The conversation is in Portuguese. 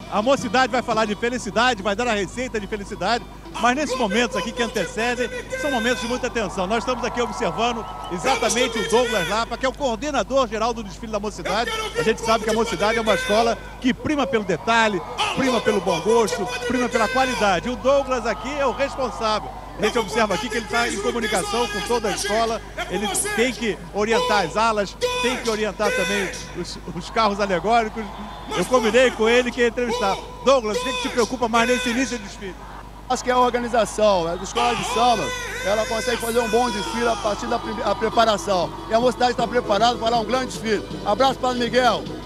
A mocidade vai falar de felicidade, vai dar a receita de felicidade, mas nesses momentos aqui que antecedem, são momentos de muita tensão. Nós estamos aqui observando exatamente o Douglas Lapa, que é o coordenador geral do desfile da mocidade. A gente sabe que a mocidade é uma escola que prima pelo detalhe, prima pelo bom gosto, prima pela qualidade. E o Douglas aqui é o responsável. A gente observa aqui que ele está em comunicação com toda a escola, ele tem que orientar as alas, tem que orientar também os carros alegóricos. Eu combinei com ele que ia entrevistar. Douglas, o que te preocupa mais nesse início de desfile? Acho que é a organização, a escola de samba, ela consegue fazer um bom desfile a partir da preparação. E a mocidade está preparada para dar um grande desfile. Abraço para o Miguel.